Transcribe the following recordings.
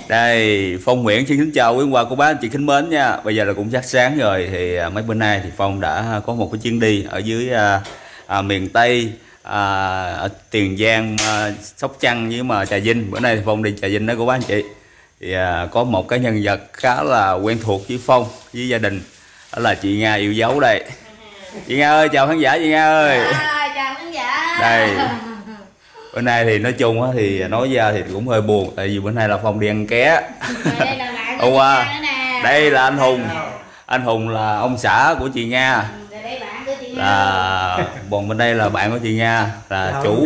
Đây, Phong Nguyễn xin chào quý ông bà cô bác anh chị kính mến nha. Bây giờ là cũng chắc sáng rồi thì mấy bữa nay thì Phong đã có một cái chuyến đi ở dưới miền Tây, ở Tiền Giang, Sóc Trăng với mà Trà Vinh. Bữa nay thì Phong đi Trà Vinh đó cô bác anh chị. Thì có một cái nhân vật khá là quen thuộc với Phong với gia đình, đó là chị Nga yêu dấu đây. Chị Nga ơi, chào khán giả chị Nga ơi. Chào khán giả. Đây. Bữa nay thì nói chung á thì nói ra thì cũng hơi buồn, tại vì bữa nay là Phong đi ăn ké. Đây là bạn Hôm qua đây là anh Hùng. Hello. Anh Hùng là ông xã của chị Nga. Đây bạn của chị Nga. Là bọn bên đây là bạn của chị Nga, là chủ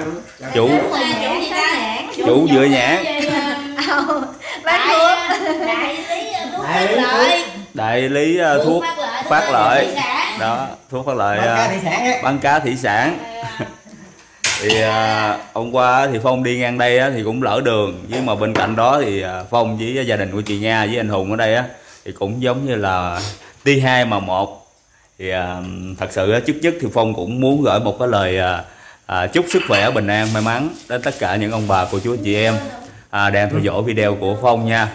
dựa nhãn. Bán thuốc. Đại lý thuốc Phát Lợi. Đó, thuốc Phát Lợi bán cá thủy sản. Thì hôm qua thì Phong đi ngang đây á, thì cũng lỡ đường, nhưng mà bên cạnh đó thì Phong với gia đình của chị Nga với anh Hùng ở đây á, thì cũng giống như là đi hai mà một. Thì thật sự trước nhất thì Phong cũng muốn gửi một cái lời chúc sức khỏe bình an may mắn đến tất cả những ông bà cô chú anh chị em đang theo dõi video của Phong nha.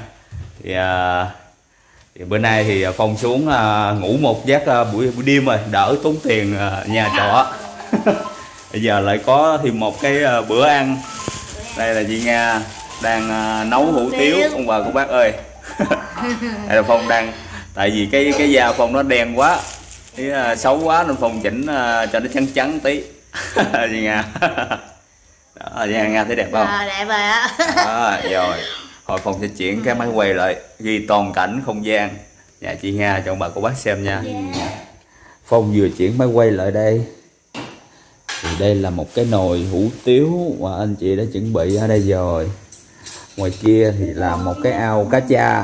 Thì bữa nay thì Phong xuống ngủ một giấc buổi đêm rồi, đỡ tốn tiền nhà trọ. Bây giờ lại có thêm một cái bữa ăn. Đây là chị Nga đang nấu hủ tiếu ông bà cô bác ơi. Đây là Phong đang, tại vì cái da Phong nó đen quá, cái xấu quá nên Phong chỉnh cho nó trắng trắng tí. Chị Nga. Đó, chị Nga thấy đẹp không? Đẹp rồi á. Rồi hồi Phong sẽ chuyển cái máy quay lại ghi toàn cảnh không gian nhà chị Nga cho ông bà cô bác xem nha. Phong vừa chuyển máy quay lại đây. Thì đây là một cái nồi hủ tiếu mà anh chị đã chuẩn bị ở đây rồi. Ngoài kia thì là một cái ao cá cha.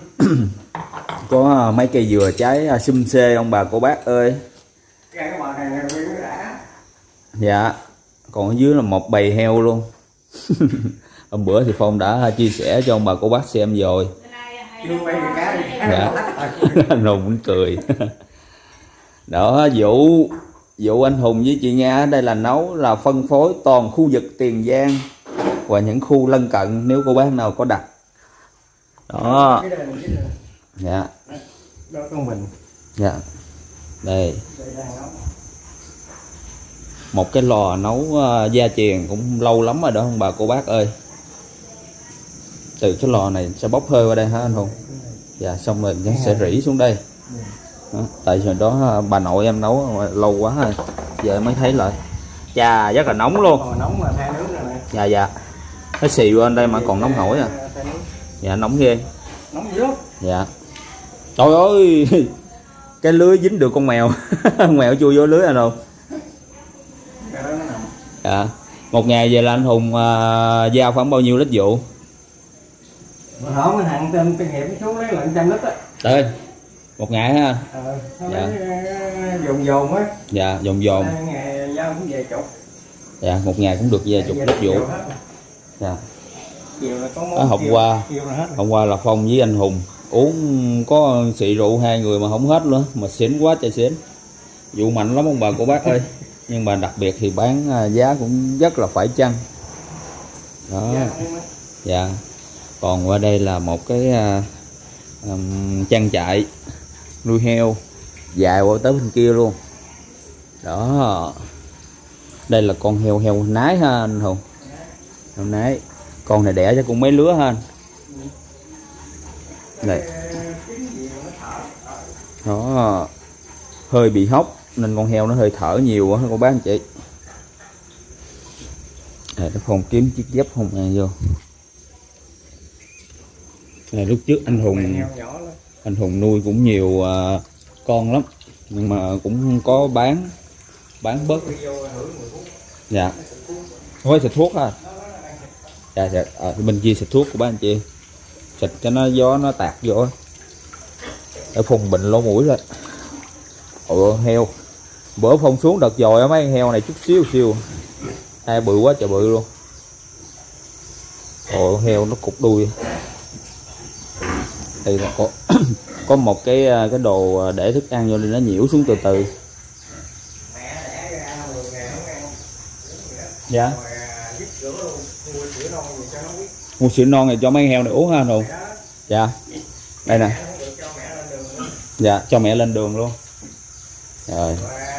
Có mấy cây dừa trái sum xê ông bà cô bác ơi. Dạ. Còn ở dưới là một bầy heo luôn. Hôm bữa thì Phong đã chia sẻ cho ông bà cô bác xem rồi. Dạ. Anh Hùng cũng cười. Đó, vụ anh Hùng với chị Nga đây là nấu là phân phối toàn khu vực Tiền Giang và những khu lân cận nếu cô bác nào có đặt. Đó. Dạ. Đó con mình. Dạ. Đây. Một cái lò nấu gia truyền cũng lâu lắm rồi đó ông bà cô bác ơi. Từ cái lò này sẽ bốc hơi qua đây hả anh Hùng? Dạ, xong rồi nó sẽ rỉ xuống đây. Đó, tại vì đó bà nội em nấu lâu quá rồi, giờ mới thấy lại. Chà, rất là nóng luôn. Nóng mà tha nước rồi nè. Dạ dạ. Nó xì qua đây mà còn nóng hổi à. Dạ nóng ghê. Nóng dữ lắm. Dạ. Trời ơi. Cái lưới dính được con mèo. Con mèo chui vô lưới anh Hùng. Dạ. Một ngày về là anh Hùng giao khoảng bao nhiêu lít vụ? Hôm anh Hằng tên kinh nghiệm xuống lấy lại 100 lít á. Đây. Một ngày ha. Dạ. Dồn á. Dạ, dồn. Ngày giao cũng về chục. Dạ, một ngày cũng được về chục lít vụ. Dạ. Chiều là có món Hôm qua là Phong với anh Hùng uống có xị rượu hai người mà không hết nữa, mà xỉn quá trời xỉn. Vụ mạnh lắm ông bà cô bác ơi. Nhưng mà đặc biệt thì bán giá cũng rất là phải chăng. Đó. Dạ. Còn qua đây là một cái trang trại nuôi heo dài qua tới bên kia luôn. Đó. Đây là con heo nái ha anh Hùng. Heo nái. Con này đẻ chắc cũng mấy lứa ha anh. Đây. Đó. Hơi bị hóc nên con heo nó hơi thở nhiều quá cô bác anh chị. Để nó Phong kiếm chiếc dép không ăn vô. Này, lúc trước anh Hùng nuôi cũng nhiều con lắm, nhưng mà cũng có bán bớt. Dạ. Không phải xịt thuốc ha. Dạ dạ. Bên kia xịt thuốc của bác anh chị, xịt cho nó gió nó tạt vô để phun bệnh lỗ mũi rồi. Heo bữa Phong xuống đợt dồi mấy con heo này chút xíu hai bự quá trời bự luôn. Heo nó cụt đuôi. Đây là có một cái đồ để thức ăn vô nên nó nhiễu xuống từ từ. Dạ. Mua sữa non này cho mấy heo này uống ha anh Hùng. Dạ. Đây nè. Dạ, cho mẹ lên đường luôn. Rồi.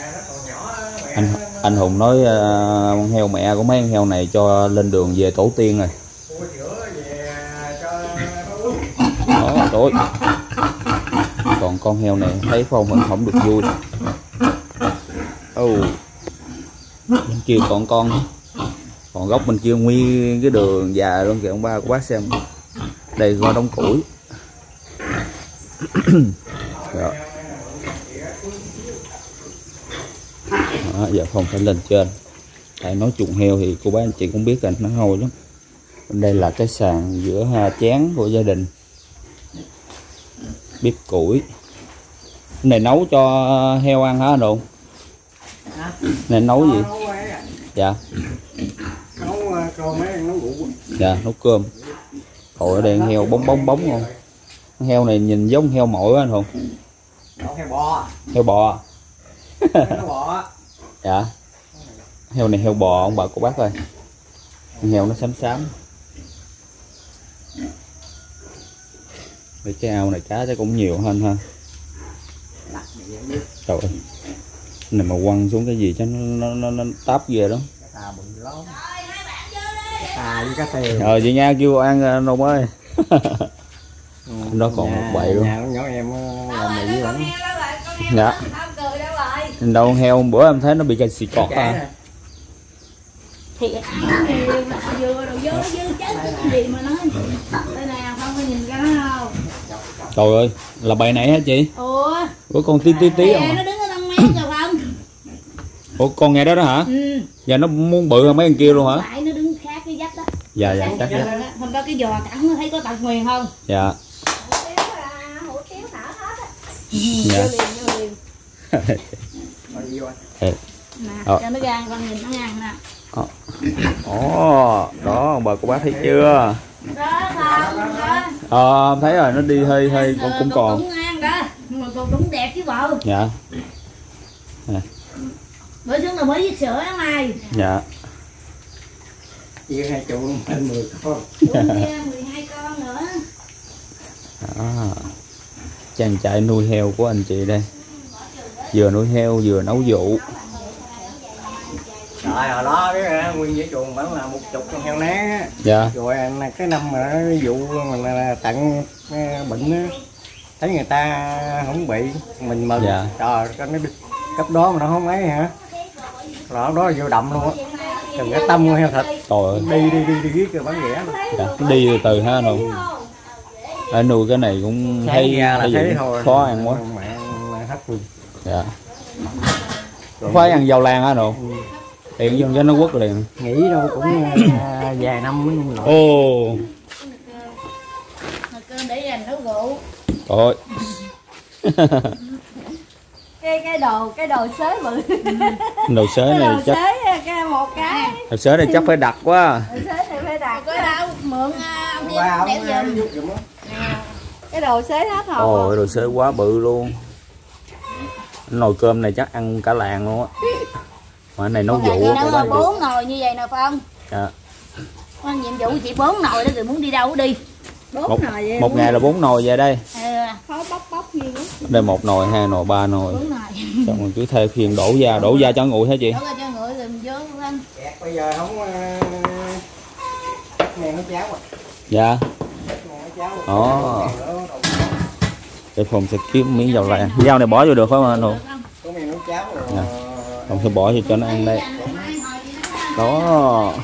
Anh Hùng nói con heo mẹ của mấy con heo này cho lên đường về tổ tiên rồi. Đó, tối. Còn con heo này thấy không vẫn không được vui. Bên kia còn con, còn góc bên kia nguyên cái đường dài luôn kìa ông ba của bác xem. Đây có đống củi. Đó. Đó, giờ không phải lên trên. Tại nói chuồng heo thì cô bác anh chị cũng biết là nó hôi lắm. Bên đây là cái sàn giữa chén của gia đình. Bếp củi. Cái này nấu cho heo ăn hả anh Đụng? Này nấu gì? Dạ. Nấu cơm mấy nấu ngủ. Dạ, nấu cơm. Ôi ở đây heo bóng không? Con heo này nhìn giống heo mội anh Hùng. Heo bò. Heo bò. Heo bò. Dạ. Heo này heo bò ông bà cô bác ơi. Heo nó xám xám. Cái ao này cá chắc cũng nhiều hơn ha. Trời ơi. Này mà quăng xuống cái gì cho nó táp ghê đó. À bự lắm. À với cá tê. Chị nha kêu ăn Nông ơi. Nó còn một bậy luôn. Nhà nhỏ em làm mì lắm. Dạ. Đâu heo bữa em thấy nó bị cái xì cọt à. Thì vừa đồ vô chết cái gì mà nó đây nè không có nhìn ra nó đâu. Trời ơi, là bầy này hả chị? Ủa Con tí không? nó đứng ở trong mét rồi không? Ủa con nghe đó đó hả? Ừ. Giờ nó muốn bự hơn mấy con kia luôn hả? Phải nó đứng khác cái dách đó. Dạ chắc đó. Hôm đó cái giò cẳng nó thấy có tật nguyền không? Dạ. Dạ. Nè, cho nó ra con nhìn nó ăn nè. Ồ, đó ông bà cô bác thấy chưa? Đó không? Em thấy rồi, nó đi hơi cũng còn. Cũng ăn đó, mà còn cũng đẹp chứ bộ. Dạ. Bữa trước là mới viết sữa đó mày. Dạ. Chia 2 chuồng lên 10 con. 12 con nữa. Trang trại nuôi heo của anh chị đây. Vừa nuôi heo vừa nấu rượu. Trời hồi đó cái nguyên cái chuồng vẫn là 10 con heo ná. Dạ. Rồi cái năm mà vụ mà tặng bệnh á, thấy người ta không bị mình mừng. Dạ. Trời cái nó cấp đó mà nó không ấy hả? Rồi đó vô đậm luôn á. Từng cái tâm heo thịt. Trời ơi. Đi cái bán rẻ. Dạ. Đi từ từ ha đâu. Ở nuôi cái này cũng thấy khó ăn quá. Hết luôn. Dạ. Phải ăn dầu lan hả nụ? Tiện vô cho nó quất liền. Nghĩ đâu cũng vài năm mới nổi. Ồ. Cơm để dành nấu rượu. Trời. cái đồ xới bự. Đồ xới này chắc Cái một cái. đồ xới này chắc phải đặt quá. Đồ xới này phải đặt. Có đâu mượn Wow, cái đồ xới hết rồi. Ôi đồ xới quá bự luôn. Nồi cơm này chắc ăn cả làng luôn á. Mà cái này nấu rượu nó là 4 nồi như vậy nè phải không? Dạ. Con nhiệm vụ chị 4 nồi đó rồi muốn đi đâu cũng đi. 4 nồi vậy. Một ngày là 4 nồi về đây. Khó bóc như đó. Đây 1 nồi, 2 nồi, 3 nồi. 4 nồi. Xong rồi cứ thay phiên đổ ra cho nguội hả chị? Đổ ra cho nguội rồi vô luôn anh. Bây giờ không này nó cháo à. Dạ. Đó. Để Phong sẽ kiếm miếng dầu lan. Dao này bỏ vô được không anh Hùng? Có miếng nước cháo rồi. Dạ. Phong sẽ bỏ vô cho nó ăn đây. Đó.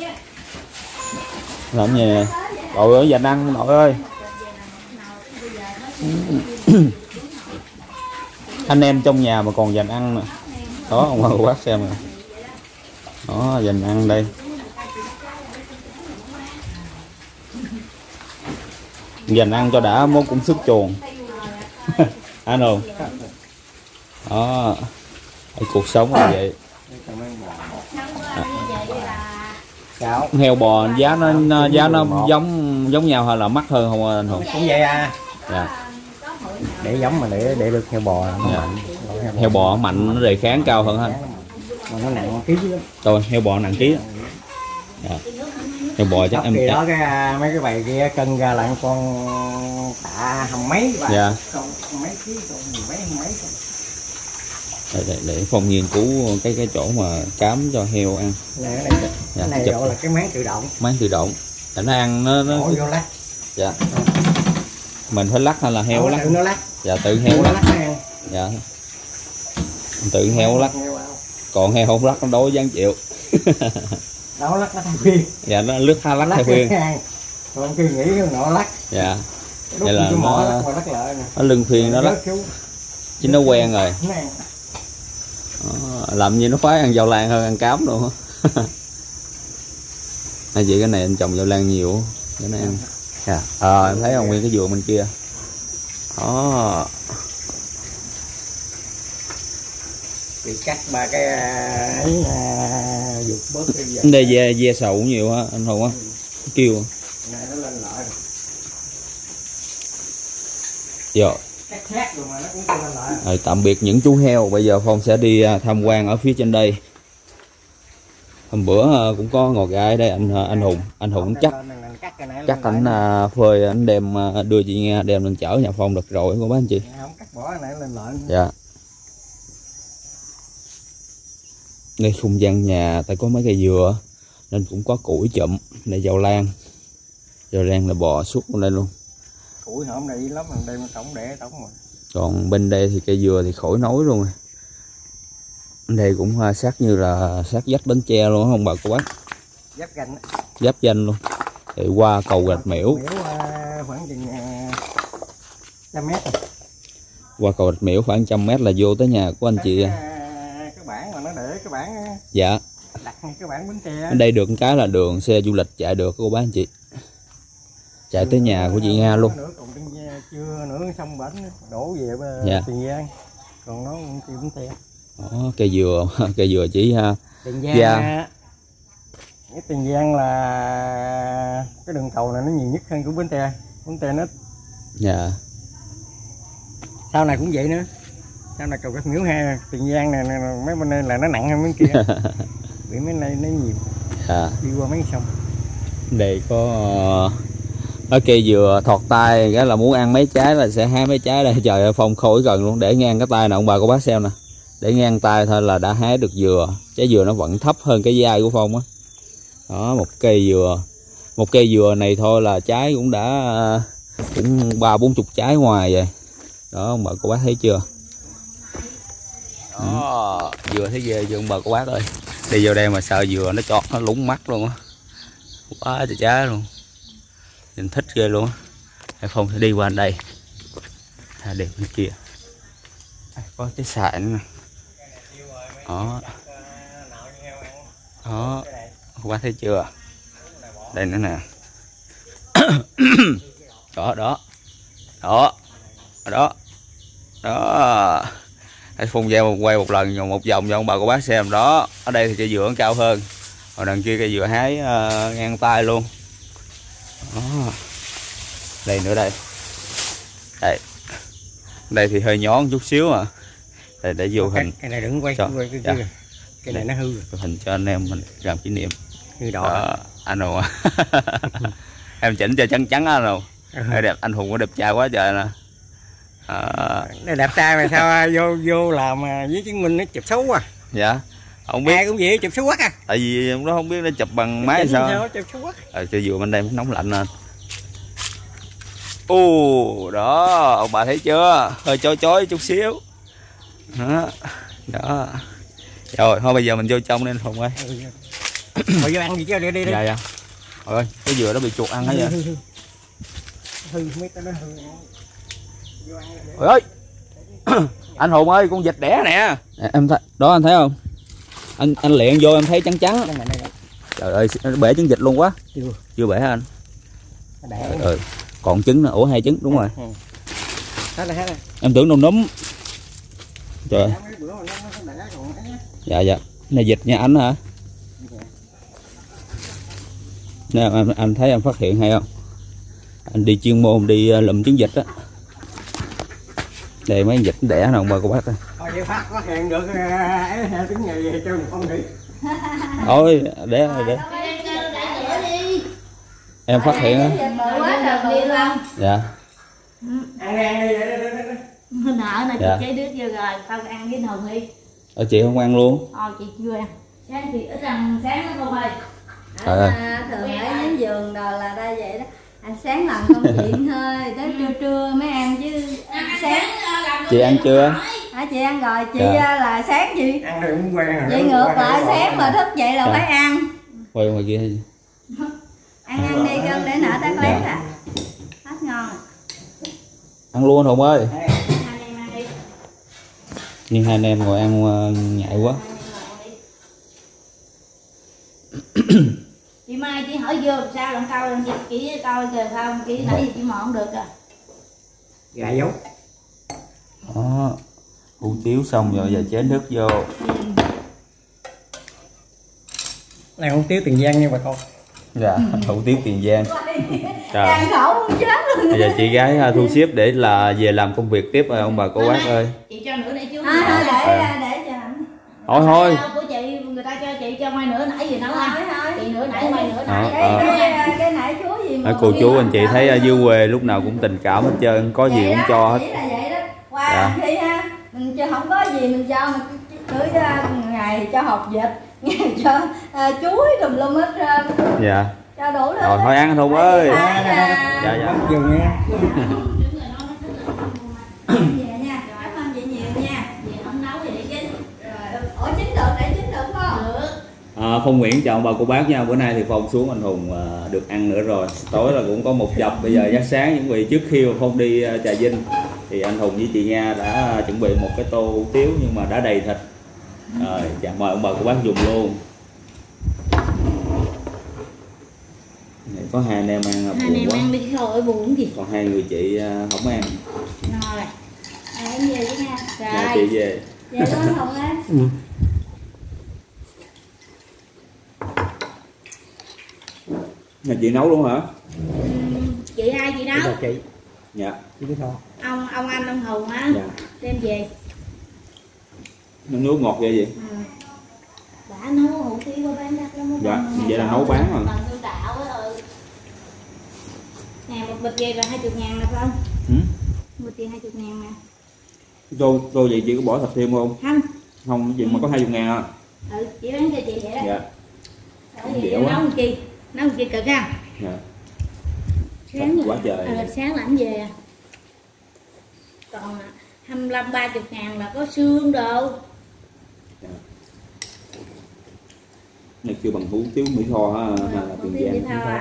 Làm gì nè. Nội ơi dành ăn nội ơi. Anh em trong nhà mà còn dành ăn nè. Đó ông qua quát xem nè. Đó dành ăn đây. Dành ăn cho đã mốt cũng sức chuồng. Anh Hùng. Đó. Cuộc sống là vậy. Heo bò giá nó giống nhau hay là mắc hơn không anh Hùng? Cũng vậy à. Dạ. Để giống mà để được heo bò. Dạ. Heo bò mạnh nó đề kháng cao hơn anh. Mà nó nặng ký lắm. Rồi heo bò nặng ký. Dạ. Heo bò chắc Tóc em kỳ đó cái mấy cái bầy kia cân ra lại con tạ hầm mấy bà. Dạ. Con mấy ký con mấy để Phong nghiên cứu cái chỗ mà cám cho heo ăn. Này cái này chụp. gọi là cái máng tự động. Máng tự động để nó ăn nó Đổ vô lắc. dạ. Mình phải lắc hay là heo lắc? Tự nó lắc. Dạ tự heo lắc. Ăn. Dạ. Tự heo lắc. Còn heo không lắc nó đối với chịu. Đó lắc nó thay phiên. Dạ nó lướt lắc thay phiên. Còn khi nghĩ nó lắc. Dạ. Vậy là nó lưng phiên nó lắc. Chứ nó quen rồi. Làm như nó khoái ăn dao lan hơn ăn cám luôn. Hay vậy cái này anh trồng dao lan nhiều để nó ăn. Dạ. Em thấy không, nguyên cái vườn bên kia. Đó. Thì cắt ba cái ấy dục bớt cái gì. Đây ve sầu cũng nhiều ha anh Hùng á. Kêu. Này nó lên lại. Dạ. Rồi, tạm biệt những chú heo. Bây giờ Phong sẽ đi tham quan ở phía trên đây. Hôm bữa cũng có ngò gai ở đây anh Hùng chắc anh phơi anh đem đưa chị nghe đem lên chở nhà Phong được rồi cô bác anh chị. Không cắt bỏ này lên lợn. Dạ. Đây không gian nhà tại có mấy cây dừa nên cũng có củi chụm. Này dầu lan là bò suốt bên đây luôn. Củi hôm nay lắm mình đem tổng để tổng rồi. Còn bên đây thì cây dừa thì khỏi nói luôn rồi. Đây cũng sát như là sát vách Bến Tre luôn không bà cô bác? Giáp danh luôn. Thì qua cầu Rạch Miễu. Khoảng chừng 100 mét. Qua cầu Rạch Miễu khoảng 100 mét là vô tới nhà của anh chị. Cái bảng mà nó để cái bảng. Dạ. Đặt cái bảng Bến Tre. Ở đây được cái là đường xe du lịch chạy được cô bác anh chị. Chạy tới nhà của chị Nga luôn. Còn chưa nữa xong bển đổ về dạ. Tiền Giang. Còn nó kêu Bến Tre. Đó, cây dừa chỉ Tiền Giang. Cái Tiền Giang là cái đường cầu này nó nhiều nhất hơn của Bến Tre. Bến Tre nó. Dạ. Sau này cũng vậy nữa. Sau này cầu Rạch Miễu ha, Tiền Giang này mấy bên đây là nó nặng hơn mấy kia. Bị mấy này nó nhiều. Dạ. Đi qua mấy sông. Đây có cây dừa thọt tay cái là muốn ăn mấy trái là sẽ hái mấy trái đây. Trời ơi Phong khỏi gần luôn, để ngang cái tay nè ông bà cô bác xem nè. Để ngang tay thôi là đã hái được dừa. Trái dừa nó vẫn thấp hơn cái vai của Phong á. Đó, một cây dừa này thôi là trái cũng đã cũng 30-40 trái ngoài vậy. Đó ông bà cô bác thấy chưa? Đó, dừa thấy ghê chưa ông bà cô bác ơi. Đi vô đây mà sợ dừa nó chọt nó lúng mắt luôn á. Quá trời trái luôn. Mình thích ghê luôn á. Phong sẽ đi qua đây. Đẹp bên kia. Có trái sại nữa nè. Đó. Đó. Qua thấy chưa? Đây nữa nè. Đó. Phong ra quay một lần một vòng cho ông bà cô bác xem đó. Ở đây thì cây dừa cao hơn. Còn đằng kia cây dừa hái ngang tay luôn. Đó. Đây nữa đây. Đây thì hơi nhón chút xíu à. Đây để vô hình. Cái này đừng quay cái dạ. Cái này nó hư rồi. Hình cho anh em mình làm kỷ niệm. Hư đỏ. Anh Hùng. Em chỉnh cho trắng anh Hùng. Đẹp, anh Hùng có đẹp trai quá trời nè. Này đẹp trai mà sao vô làm với chứng minh nó chụp xấu à? Dạ. Không biết. Ai cũng vậy chụp xấu quá à. Tại vì nó không biết nó chụp bằng máy hay sao. Chụp xấu quá. Cho vừa bên đây nóng lạnh lên. Đó, ông bà thấy chưa? Hơi chói chút xíu. Đó. Rồi, thôi bây giờ mình vô trong nên Hùng ơi. Thôi vô ăn gì chứ đi. Dạ. Rồi, cái dừa nó bị chuột ăn hết vậy. Hư mấy cái nó hư. Ôi ơi. Anh Hùng ơi, con vịt đẻ nè. Em thấy đó, anh thấy không? Anh lẹn vô em thấy trắng. Trời ơi, bể trứng vịt luôn quá. Chưa bể hả anh? Trời, còn trứng nữa. Ủa 2 trứng đúng rồi. Em tưởng đâu núm. Trời. Dạ. Này vịt nhà anh hả? Nè anh thấy em phát hiện hay không? Anh đi chuyên môn đi lụm trứng vịt á. Đây mấy vịt đẻ nào bà cô bác ơi. Thôi phát hiện được trứng này cho Phong đi. Thôi để. em phát hiện á. Bự quá trời bự luôn. Dạ. Ăn đi. Nợ này Dạ. chị chế đứt vô rồi, tao ăn với Hùng đi. Chị không ăn luôn? Chị chưa ăn. Sáng thì ít ăn sáng nó không ơi. Thường ở đến giường rồi là đây vậy đó. Anh sáng làm công chuyện thôi, tới trưa mới ăn chứ. Sáng chị ăn chưa? chị ăn rồi, chị dạ. Là sáng chị ăn rồi cũng quen rồi. vậy ngược lại, sáng mà thức dậy là dạ. Phải ăn. Quay ngoài kia ăn đi cơm để nở tát lét à. Hết ngon. Ăn luôn Hùng ơi. Hai anh em ăn đi. Nhưng hai anh em ngồi ăn ngại quá. Chị Mai chị hỏi vô sao lần sau lần chị coi kìa không, chị nãy giờ chị mò không được à. Gà dấu. Đó. Hủ tiếu xong rồi giờ chế nước vô. Này hủ tiếu Tiền Giang nha bà con. Dạ, hủ tiếu Tiền Giang. Trời. Ăn khổ không chết luôn. Bây giờ chị gái thu xếp để là về làm công việc tiếp rồi ông bà cô bác ơi. Chị cho nữa để chú. Để cho anh. Thôi. Của chị người ta cho chị cho mai nữa nãy gì nấu ăn. Chị nữa nãy mai nữa nãy. Cái nãy chú gì mà. Cô chú anh chị thấy ở dưới quê lúc nào cũng tình cảm hết trơn, có gì cũng cho hết. Chỉ là vậy đó. Qua khi ha, mình không có gì mình cho mình cưới ngày cho hột vịt, ngày cho chuối tùm lum hết trơn. Dạ. Cho đủ đó. Rồi thôi ăn Hùng ơi. Dạ. Dừng nha. Về nha, cảm ơn chị nhiều nha. Chị không nấu thì để chín. Ủa chín được, để chín được không? Được. Phong Nguyễn chào ông bà cô bác nha. Bữa nay thì Phong xuống anh Hùng được ăn nữa rồi. Tối là cũng có một dọc. Bây giờ giấc sáng chuẩn bị trước khi mà Phong đi Trà Vinh thì anh Hùng với chị Nga đã chuẩn bị một cái tô hủ tiếu nhưng mà đã đầy thịt. Rồi mời ông bà cô bác dùng luôn. Này, có hai anh em ăn là buồn quá. Ăn đi thôi buồn gì. Còn hai người chị không ăn. Rồi. Em về với Nga. Rồi. Chị về. Về đó Hùng á. Nhà chị nấu luôn hả? Chị hai chị nấu. Chị. Dạ. Chị biết không? Ông anh ông Hùng á. Dạ. Đem về. Nước ngọt vậy gì? Đã nấu hủ tiếu bán đắt lắm. Dạ, vậy là nấu bán rồi. Bằng hương đạo á. Nè một bịch về là 20.000 nè phải không? Một bịch 20.000 nè. Tô vậy chị có bỏ thịt thêm không? Không. Không, gì mà có 20.000 à? Chị bán cho chị vậy đó. Dạ. Dẻo nấu làm chi? Nấu làm chi cực ha? Dạ. Sáng quá trời. Sáng là anh về. Còn 25-30.000 là có xương đồ. Dạ. Này kêu bằng hủ tiếu Mỹ Tho ha, hay là Tiền Giang?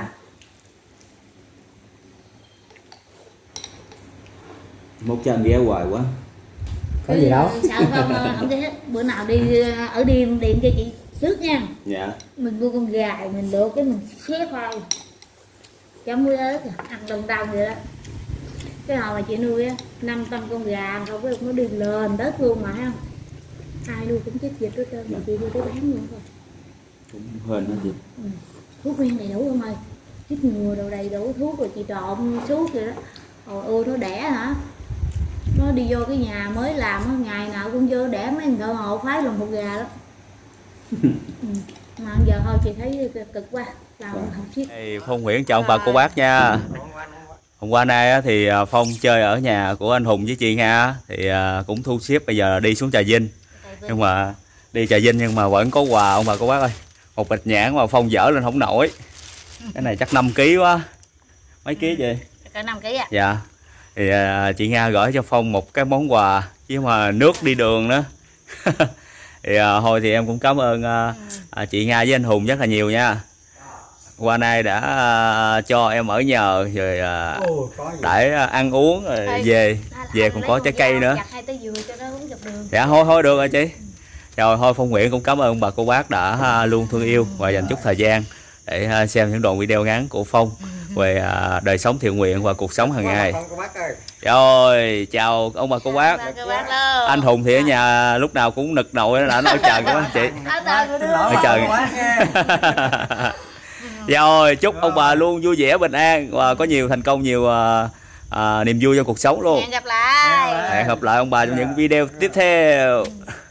Mốt cho anh ghé hoài quá. Có gì đâu. Sao không ghé, bữa nào đi ở điện cho chị trước nha. Dạ. Mình mua con gà mình luộc cái mình xé khoai chấm muối ớt ăn đồng đồng vậy đó. Cái hồi mà chị nuôi á 500 con gà không có nó đi lên đất luôn mà không. Ai nuôi cũng chết dịch hết trơn mà chị đưa tới bán luôn thôi. Cũng hên hả chị? Thuốc men đầy đủ không ơi, chích ngừa đồ đầy đủ thuốc rồi chị trộn suốt vậy đó. Ôi nó đẻ hả, nó đi vô cái nhà mới làm ngày nào cũng vô đẻ mấy thợ hộ phái lòng hột gà đó. Mà giờ thôi chị thấy cực quá làm không chiếc. Phong Nguyễn chào ông bà cô bác nha. Hôm qua nay thì Phong chơi ở nhà của anh Hùng với chị Nga thì cũng thu xếp bây giờ đi xuống Trà Vinh. Nhưng mà đi Trà Vinh nhưng mà vẫn có quà ông bà cô bác ơi. Một bịch nhãn mà Phong dỡ lên không nổi. Cái này chắc 5 kg quá. Mấy ký vậy? Cỡ 5 kg à? Dạ. Thì chị Nga gửi cho Phong một cái món quà chứ mà nước đi đường nữa. Thì thôi thì em cũng cảm ơn chị Nga với anh Hùng rất là nhiều nha. Qua nay đã cho em ở nhờ rồi để ăn uống rồi về còn có trái cây nữa. Dạ thôi được rồi chị. Rồi thôi Phong Nguyễn cũng cảm ơn bà cô bác đã luôn thương yêu và dành chút thời gian để xem những đoạn video ngắn của Phong về đời sống thiện nguyện và cuộc sống hàng ngày. Rồi chào ông bà cô bác. Anh Hùng thì ở nhà lúc nào cũng nực nội đã nói chờ các bác chị. Ở chờ. Rồi chúc ông bà luôn vui vẻ bình an và có nhiều thành công, nhiều niềm vui trong cuộc sống luôn. Hẹn gặp lại. Hẹn gặp lại ông bà trong những video tiếp theo.